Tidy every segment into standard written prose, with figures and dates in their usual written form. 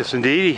Yes, indeedy.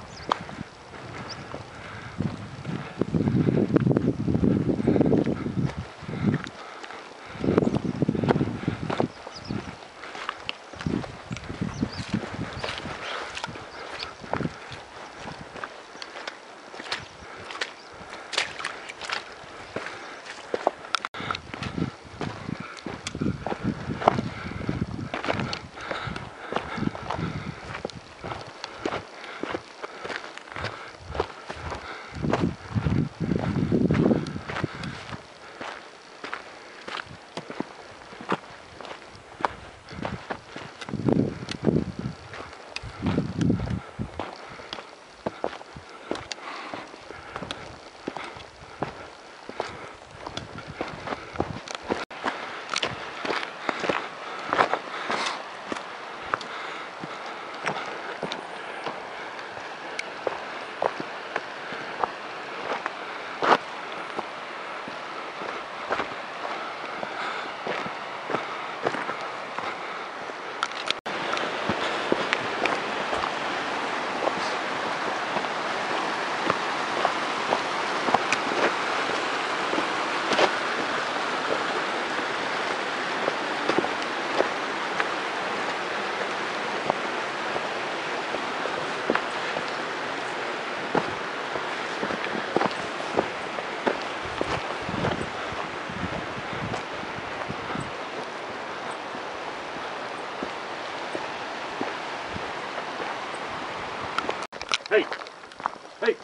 Hey! Hey!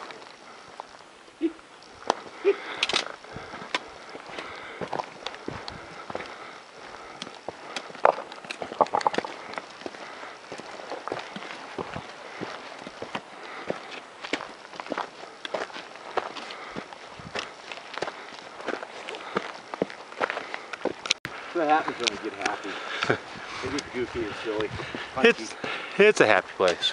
What happens when we get happy? We get goofy and silly. It's a happy place.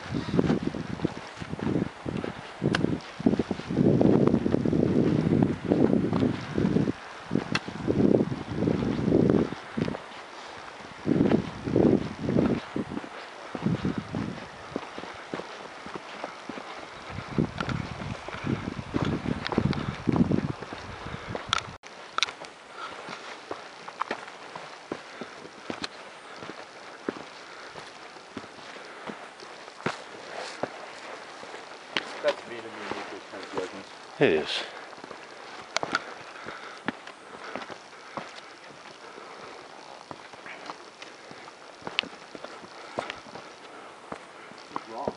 That's me to me with those kind of judgments. It is. It's wrong.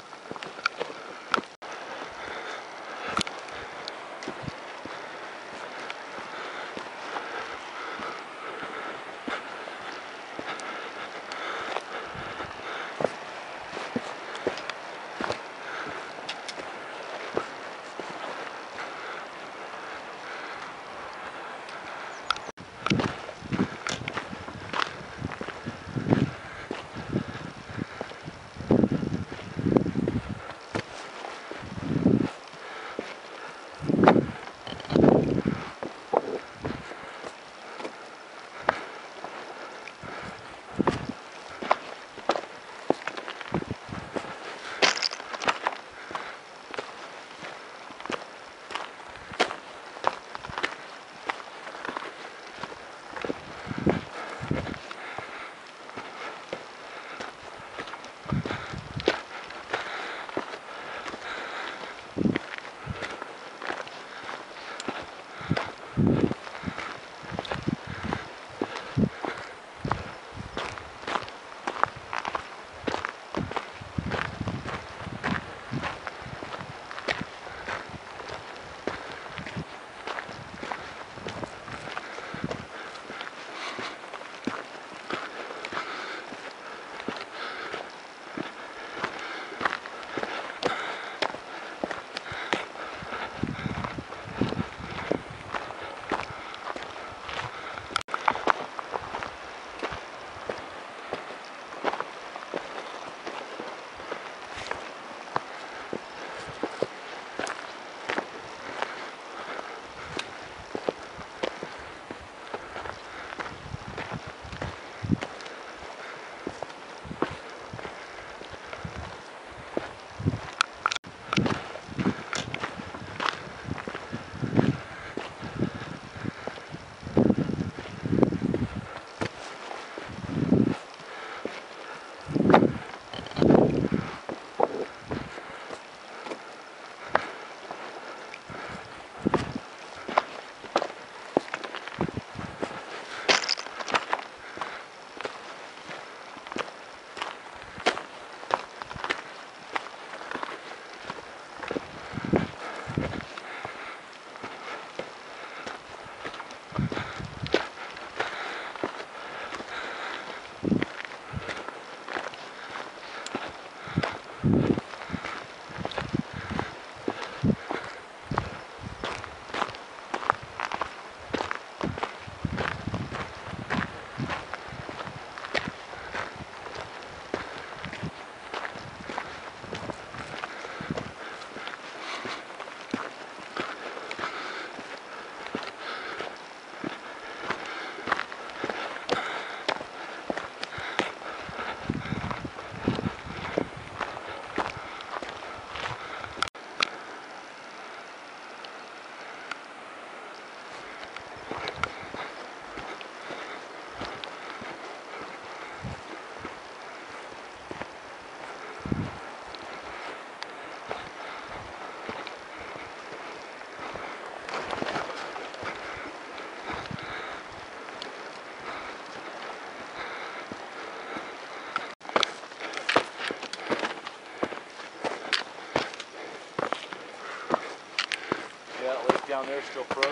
down there is still frozen.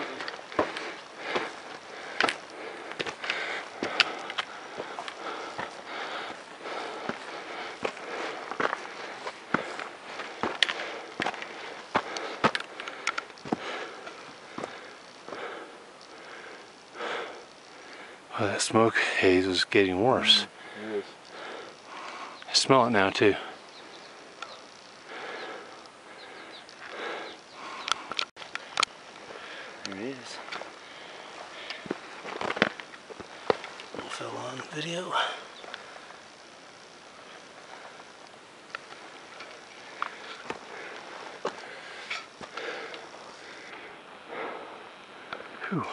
Oh, that smoke haze is getting worse. It is. I smell it now too. There it is. All fell on video. Whew.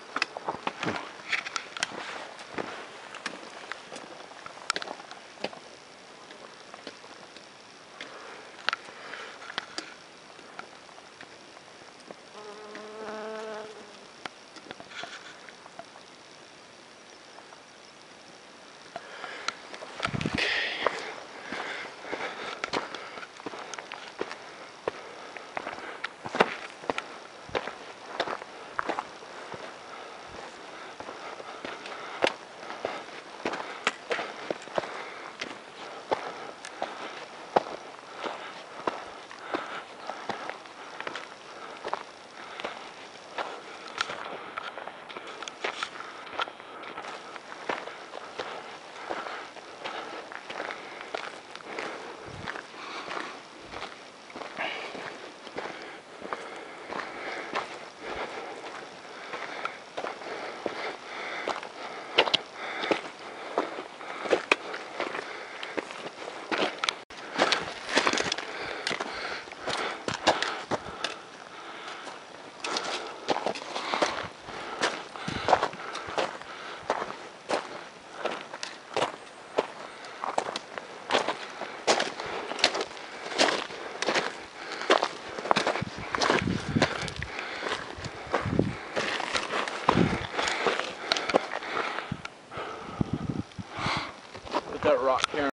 That rock here.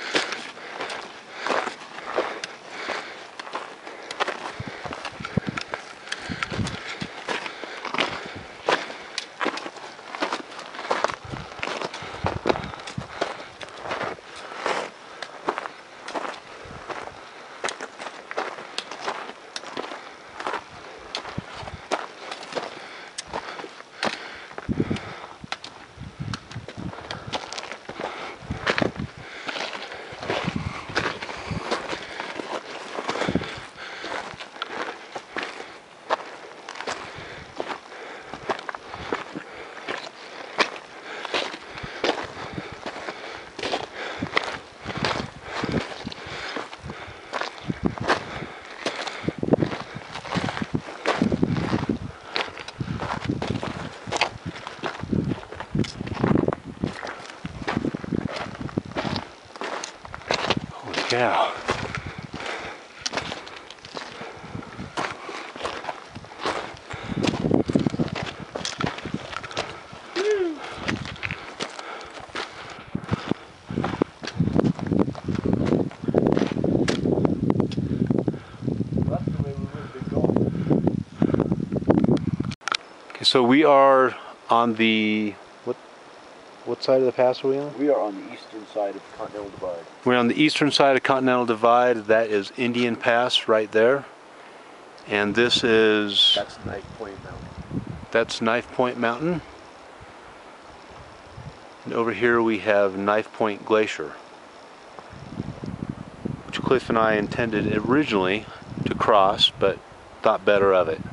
Yeah. Okay, so we are on the what side of the pass are we on? We are on the eastern side of the Continental Divide. We're on the eastern side of Continental Divide. That is Indian Pass right there. And this is... That's Knifepoint Mountain. That's Knifepoint Mountain. And over here we have Knifepoint Glacier, which Cliff and I intended originally to cross, but thought better of it.